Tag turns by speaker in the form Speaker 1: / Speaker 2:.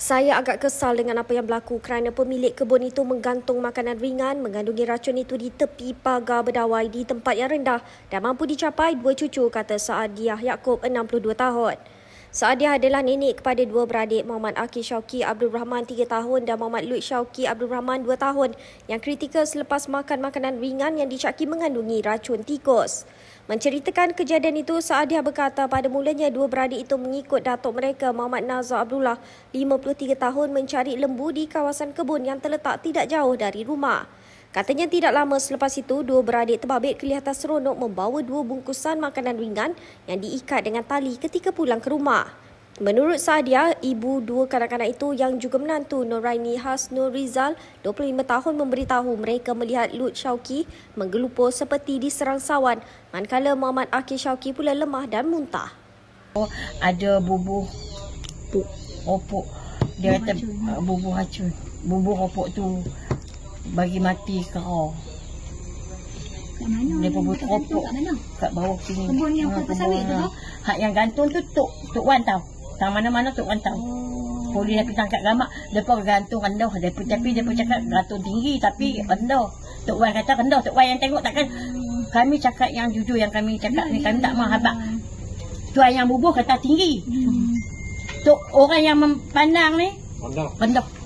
Speaker 1: Saya agak kesal dengan apa yang berlaku kerana pemilik kebun itu menggantung makanan ringan mengandungi racun itu di tepi pagar berdawai di tempat yang rendah dan mampu dicapai 2 cucu, kata Saadiah Yaakob, 62 tahun. Saadiah adalah nenek kepada 2 beradik, Muhammad Akil Syauqi Abdul Rahman 3 tahun dan Muhammad Lut Syauqi Abdul Rahman 2 tahun yang kritikal selepas makan makanan ringan yang disyaki mengandungi racun tikus. Menceritakan kejadian itu, Saadiah berkata pada mulanya 2 beradik itu mengikut datuk mereka Muhammad Nazar Abdullah 53 tahun mencari lembu di kawasan kebun yang terletak tidak jauh dari rumah. Katanya tidak lama selepas itu 2 beradik terbabit kelihatan seronok membawa 2 bungkusan makanan ringan yang diikat dengan tali ketika pulang ke rumah. Menurut Saadiah, ibu 2 kanak-kanak itu yang juga menantu Noraini Hasnur Rizal 25 tahun memberitahu mereka melihat Lut Syauqi menggelupur seperti diserang sawan, manakala Muhammad Akil Syauqi pula lemah dan muntah.
Speaker 2: Ada bubuh opok, dia kata bubuh racun. Bubuh opok tu bagi mati kerah.
Speaker 3: Kat mana?
Speaker 2: Dia bubuh opok kat bawah sini.
Speaker 3: Kebun yang kelapa sawit tu?
Speaker 2: Hak yang gantung tu Tok Wan tahu. Tang mana-mana Tok Wan tahu. Polis nak pergi tangkap gamak, depa gantung rendah. Tapi depa cakap gantung tinggi tapi rendah. Tok Wan kata rendah. Tok Wan yang tengok takkan kami cakap yang jujur yang kami cakap ni, kami tak mau habaq. Tuan yang bubuh kata tinggi. Tok orang yang memandang ni rendah.